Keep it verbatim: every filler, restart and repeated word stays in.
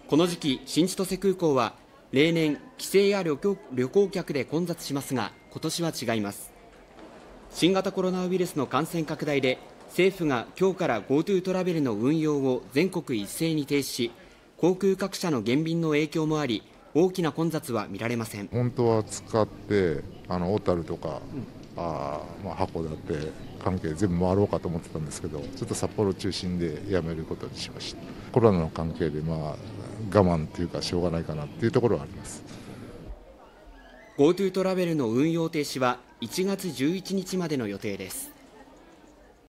この時期、新千歳空港は例年帰省や旅行、旅行客で混雑しますが、今年は違います。新型コロナウイルスの感染拡大で政府が今日から GoTo トラベルの運用を全国一斉に停止し、航空各社の減便の影響もあり、大きな混雑は見られません。 本当は使ってあの小樽とか、うん、あまあ函館関係全部回ろうかと思ってたんですけど、ちょっと札幌中心でやめることにしました。コロナの関係でまあ我慢というかしょうがないかなっていうところはあります。 GoTo トラベルの運用停止はいちがつじゅういちにちまでの予定です。